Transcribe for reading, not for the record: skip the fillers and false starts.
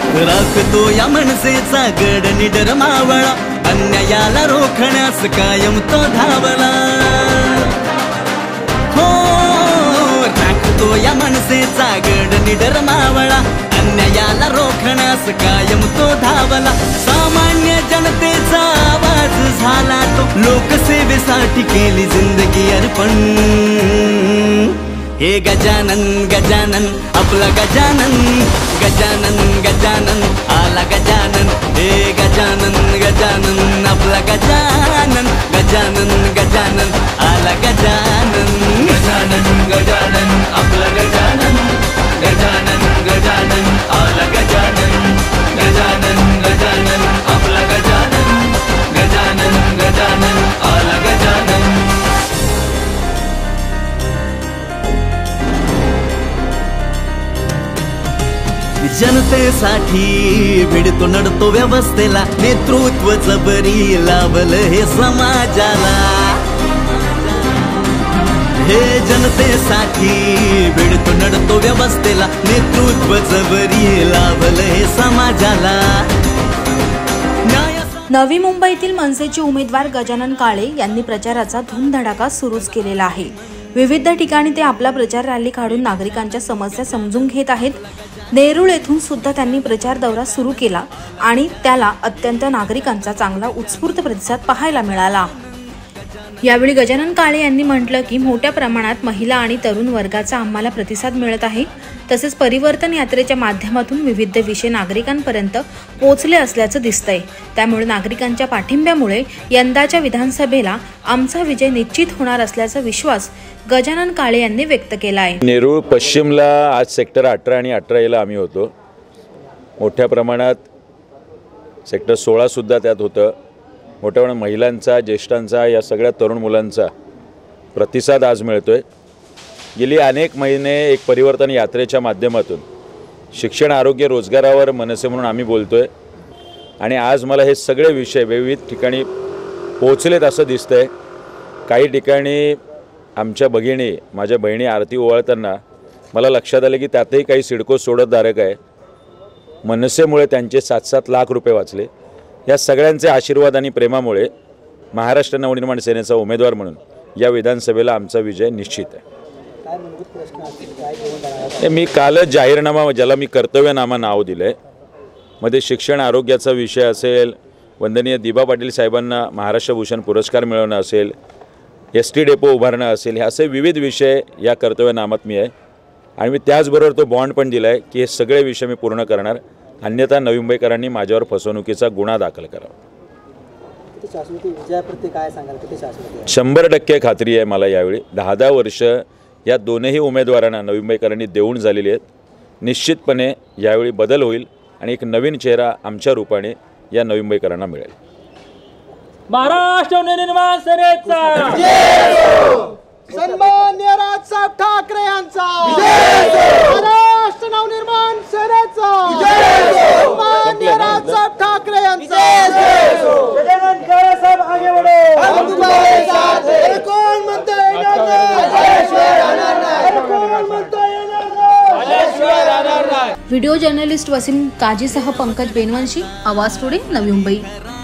राखतो या मनसेचा गड निडर मावळा, अन्यायाला रोखण्यास कायम तो धावला। हो राखतो या मनसेचा गड निडर मावळा, अन्यायाला रोखण्यास कायम तो धावला। सामान्य जनतेचा आवाज झाला तो, लोकसेवेसाठी केली जिंदगी अर्पण। हे गजानन गजानन आपला गजानन, गजानन गजानन आला गजानन। हे गजानन गजानन आपला गजानन, गजानन गजानन आला गजानन। गजानन गजानन आपला गजानन, गजानन गजानन आला गजानन। गजानन गजानन आपला गजानन, गजानन गजानन आला गजानन। जनतेसाठी भिडतो नडतो व्यवस्थेला, नेतृत्व जबरी लाभलं हे समाजाला। हे जनतेसाठी भिडतो नडतो व्यवस्थेला, नेतृत्व जबरी लाभलं हे समाजाला। नवी मुंबईतील मनसेचे उमेदवार गजानन काळे यांनी प्रचाराचा धूमधडाका सुरूच केलेला आहे। विविध ठिकाणी ते आपला प्रचार रॅली काढून नागरिकांच्या समस्या समजून घेत आहेत। नेरूळ येथून सुद्धा त्यांनी प्रचार दौरा सुरू केला आणि त्याला अत्यंत नागरिकांचा चांगला उत्स्फूर्त प्रतिसाद पाहायला मिळाला। यावेळी गजानन काळे यांनी म्हटलं की मोठ्या प्रमाणात महिला आणि तरुण वर्गाचा आम्हाला प्रतिसाद मिळत आहे। तसेच परिवर्तन यात्रेच्या माध्यमातून विविध विषय नागरिकांपर्यंत पोहोचले असल्याचं दिसतंय। त्यामुळे नागरिकांच्या पाठिंब्यामुळे यंदाच्या विधानसभेला आमचा विजय निश्चित होणार असल्याचा विश्वास गजानन काळे यांनी व्यक्त केला आहे। नेरूळ पश्चिमला आज सेक्टर 18 आणि 18A ला आम्ही होतो। मोठ्या प्रमाणात सेक्टर 16 सुद्धा त्यात होतं। मोठ्या प्रमाणात महिलांचा, ज्येष्ठांचा, या सगळ्या तरुण मुलांचा प्रतिसाद आज मिळतोय। गेली अनेक महिने एक परिवर्तन यात्रेच्या माध्यमातून शिक्षण, आरोग्य, रोजगारावर मनसे म्हणून आम्ही बोलतोय आणि आज मला हे सगळे विषय विविध ठिकाणी पोहोचलेत असं दिसतंय। काही ठिकाणी आमच्या भगिनी, माझ्या बहिणी आरती ओवाळताना मला लक्षात आलं की त्यातही काही सिडको सोडतधारक आहे। मनसेमुळे त्यांचे 7-7 लाख रुपये वाचले। या सगळ्यांचे आशीर्वाद आणि प्रेमामुळे महाराष्ट्र नवनिर्माण सेनेचा उमेदवार म्हणून या विधानसभेला आमचा विजय निश्चित आहे। मी कालच जाहीरनामा, ज्याला मी कर्तव्यनामा नाव दिलंय, मध्ये शिक्षण, आरोग्याचा विषय असेल, वंदनीय दिबा पाटील साहेबांना महाराष्ट्र भूषण पुरस्कार मिळवणं असेल, ST डेपो उभारणं असेल, हे असे विविध विषय या कर्तव्यनामात मी आहे। आणि मी त्याचबरोबर तो बॉन्ड पण दिला आहे की हे सगळे विषय मी पूर्ण करणार, अन्यथा नवी मुंबईकरांनी माझ्यावर फसवणुकीचा गुन्हा दाखल करावा। 100% खात्री आहे मला। यावेळी 10 वर्ष या दोनही उमेदवारांना नवी मुंबईकरांनी देऊन झालेली आहेत। निश्चितपणे यावेळी बदल होईल आणि एक नवीन चेहरा आमच्या रूपाने या नवी मुंबईकरांना मिळेल। महाराष्ट्र नवनिर्माण सेनेचा सन्माननीय राजसाहेब ठाकरे यांचा महाराष्ट्र नवनिर्माण सेनेचा सन्माननीय राजसाहेब ठाकरे यांचा गजानन काळे साहेब आगे बढ़ो, हम तुम्हारे साथ हैं। अरे कोण म्हणतोय येणार नाही? अरे कोण म्हणतोय येणार नाही? व्हिडिओ जर्नलिस्ट वसीम काजीसह पंकज बेनवंशी, आवाज टुडे, नवी मुंबई।